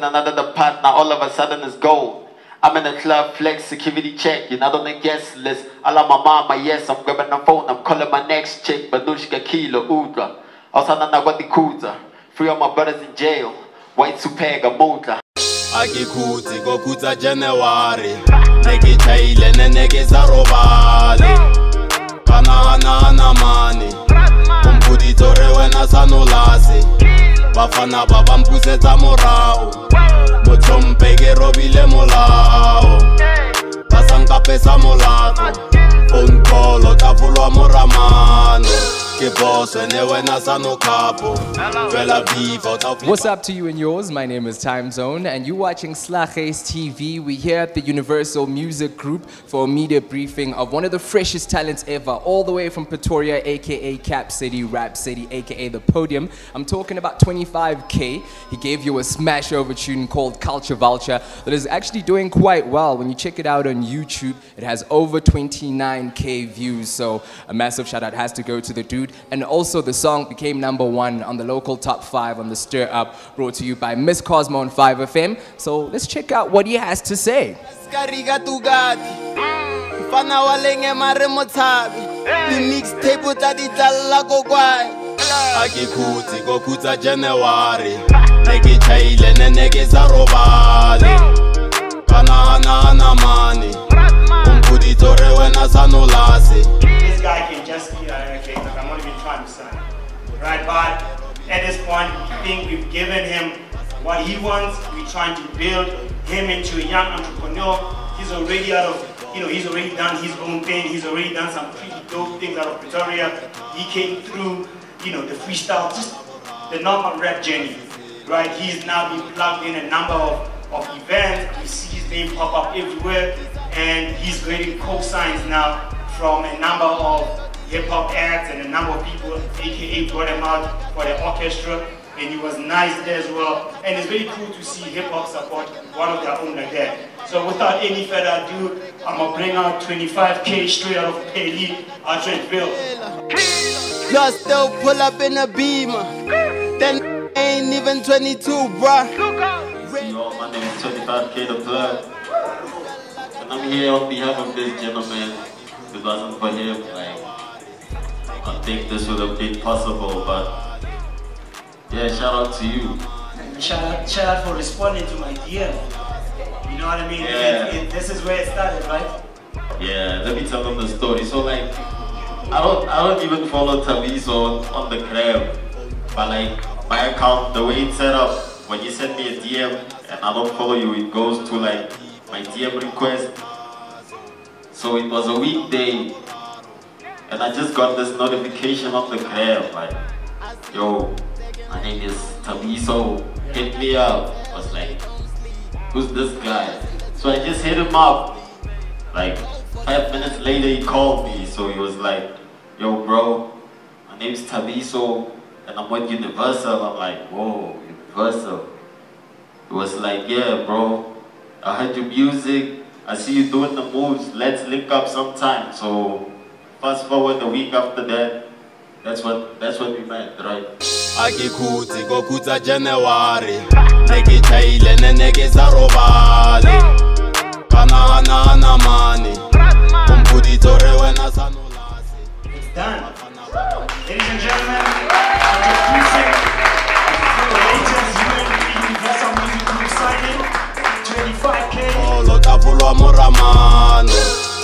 in another part, now all of a sudden it's gold. I'm in the club, flex, security check, you're not on the guest list. I love my mama, yes, I'm grabbing the phone, I'm calling my next chick, Banushka, Kilo, Udra. Osana Nagwati Kuza, 3 of my brothers in jail, white supega, Mudra. Akikuti gokuta January Negi chaile nege zarobale Kana mani Kumpudi tore wena sanolasi Bafana baba mpuseta morao Mochompege robile molao Basanka pesa molato Phone call otafulwa moramano What's up to you and yours? My name is Time Zone and you're watching Slages TV. We're here at the Universal Music Group for a media briefing of one of the freshest talents ever, all the way from Pretoria, aka Cap City, Rap City, aka The Podium. I'm talking about 25K. He gave you a smash over tune called Culture Vulture that is actually doing quite well. When you check it out on YouTube, it has over 29K views. So a massive shout out has to go to the dude. And also the song became #1 on the local top 5 on the Stir Up, brought to you by Miss Cosmo on 5FM. So let's check out what he has to say. Akikuti gokuta January Negi chaile nege zarobale Kana mani Kumpudi tore wena sanolasi. This guy can just be okay, like I'm not even trying to sign. Right, but at this point, I think we've given him what he wants. We're trying to build him into a young entrepreneur. He's already out of, he's already done his own thing. He's already done some pretty dope things out of Pretoria. He came through, the freestyle, just the normal rap journey, right? He's now been plugged in a number of events. We see his name pop up everywhere, and he's getting co-signs now from a number of hip-hop acts and a number of people, aka brought him out for the orchestra, and he was nice there as well. And it's very cool to see hip-hop support one of their own like that. So without any further ado, I'm gonna bring out 25K straight out of Pelly, Trentville. Plus still pull up in a Beamer, then ain't even 22, bruh. Yo, my name is 25K the Plug, and I'm here on behalf of this gentleman. If it wasn't for him, I think this would have been possible, but yeah, shout out to you. Shout out for responding to my DM. You know what I mean? Yeah. This is where it started, right? Yeah, let me tell them the story. So I don't even follow Tabiso on the gram, but my account, the way it's set up, when you send me a DM and I don't follow you, it goes to my DM request. So it was a weekday, and I just got this notification on the gram, yo, my name is Tabiso, hit me up. I was like, who's this guy? So I just hit him up. 5 minutes later he called me, so he was like, yo bro, my name's Tabiso, and I'm with Universal. I'm like, whoa, Universal. It was like, yeah bro, I heard your music, I see you doing the moves, let's link up sometime. So fast forward a week after that, that's what we met, right? Akikuti gokuta January Negi chaile nege zarobale Kana mani Kumpudi tore wena sanolasi. It's done. Ladies and gentlemen, introducing the latest Universal Music Group signing, 25K. Lotafulwa moramano.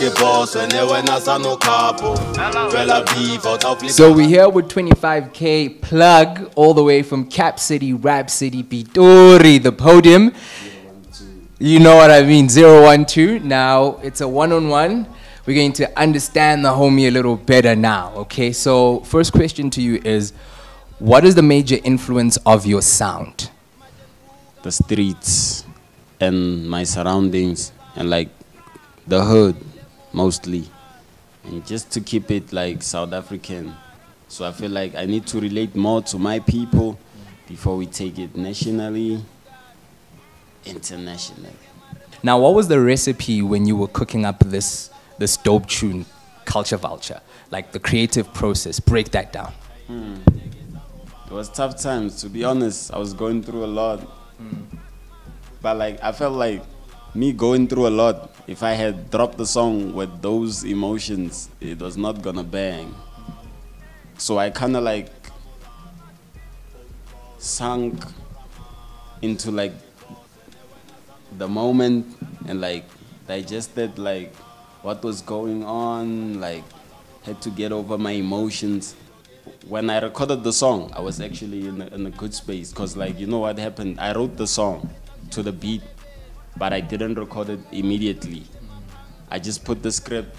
So we're here with 25K Plug, all the way from Cap City, Rap City, Pitori, The Podium. You know what I mean, 012. Now it's a one-on-one. We're going to understand the homie a little better now, okay? So first question to you is, what is the major influence of your sound? The streets and my surroundings and the hood. Mostly, and just to keep it South African. So I feel like I need to relate more to my people before we take it nationally, internationally. Now, what was the recipe when you were cooking up this dope tune, Culture Vulture? The creative process, break that down. It was tough times, to be honest. I was going through a lot. But like I felt like me going through a lot. If I had dropped the song with those emotions, it was not gonna bang. So I kind of like sunk into like the moment and like digested like what was going on, like had to get over my emotions. When I recorded the song, I was actually in a good space because like, you know what happened? I wrote the song to the beat, but I didn't record it immediately. I just put the script.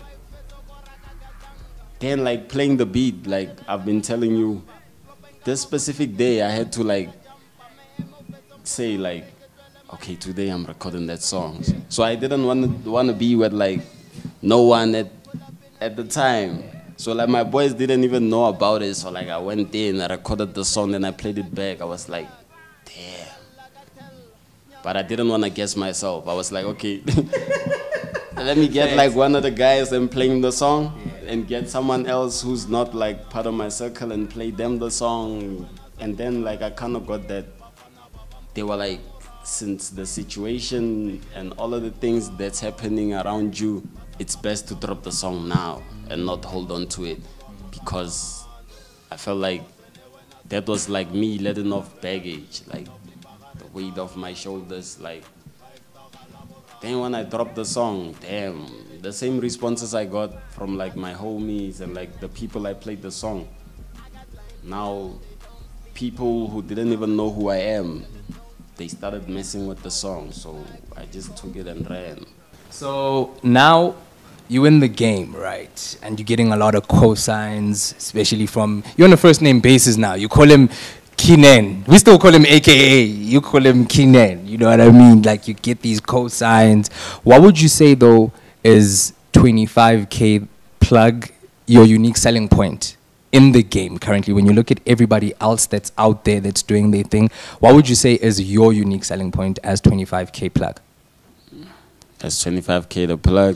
Then like playing the beat, like I've been telling you, this specific day I had to like say like, okay, today I'm recording that song. So I didn't want to be with like no one at the time. So like my boys didn't even know about it. So like I went in, I recorded the song, then I played it back. I was like, damn. But I didn't want to guess myself. I was like, okay, let me get like one of the guys and playing the song and get someone else who's not like part of my circle and play them the song. And then like I kind of got that. They were like, since the situation and all of the things that's happening around you, it's best to drop the song now and not hold on to it, because I felt like that was like me letting off baggage, like the weight off my shoulders. Like then when I dropped the song, damn, the same responses I got from like my homies and like the people I played the song. Now people who didn't even know who I am, they started messing with the song, so I just took it and ran. So now you're in the game, right? And you're getting a lot of cosigns, especially from, you're on a first name basis now. You call him Keenan. We still call him AKA. You call him Keenan. You know what I mean? Like you get these cosigns. What would you say though is 25K plug your unique selling point in the game currently? When you look at everybody else that's out there that's doing their thing, what would you say is your unique selling point as 25K plug? As 25K the plug,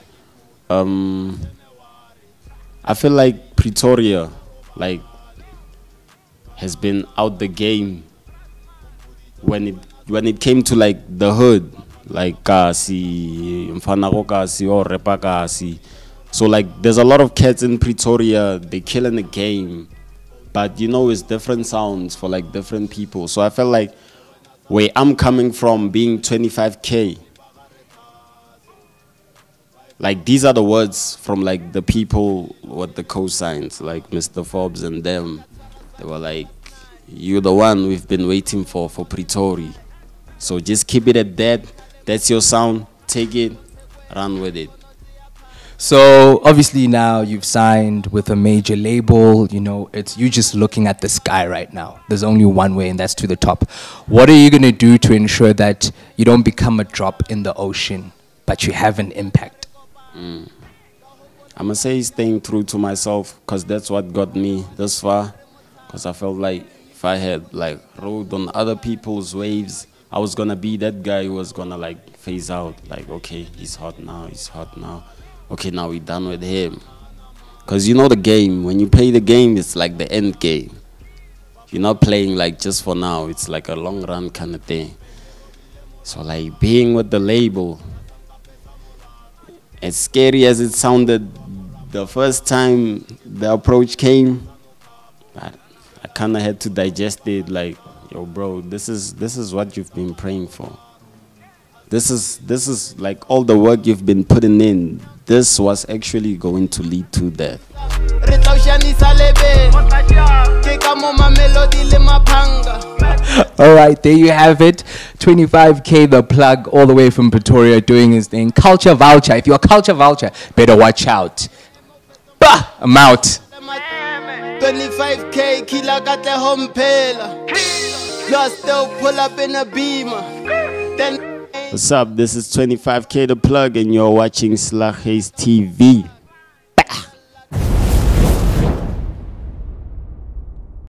I feel like Pretoria like has been out the game when it came to like the hood, like Kasi, Mfana Kasi or Repa Kasi. So like there's a lot of cats in Pretoria, they killing the game, but you know it's different sounds for like different people. So I felt like where I'm coming from, being 25K, like these are the words from like the people with the cosigns, like Mr. Forbes and them. They were like, you're the one we've been waiting for Pretoria. So just keep it at that. That's your sound. Take it, run with it. So obviously now you've signed with a major label, you know, it's you just looking at the sky right now. There's only one way and that's to the top. What are you going to do to ensure that you don't become a drop in the ocean, but you have an impact? I'm going to say staying true to myself, because that's what got me this far. Because I felt like if I had like rode on other people's waves, I was going to be that guy who was going to like phase out. Like, okay, he's hot now, he's hot now. Okay, now we're done with him. Because you know the game, when you play the game, it's like the end game. You're not playing like just for now, it's like a long run kind of thing. So like being with the label, as scary as it sounded the first time the approach came, I kind of had to digest it like, yo bro, this is what you've been praying for. This is like all the work you've been putting in. This was actually going to lead to that. All right, there you have it. 25K the plug, all the way from Pretoria, doing his thing. Culture Vulture. If you're a Culture Vulture, better watch out. Bah! I'm out. 25K, kila kate hompela. Just still pull up in a beamer. Then what's up? This is 25K the plug, and you're watching Slaghuis TV.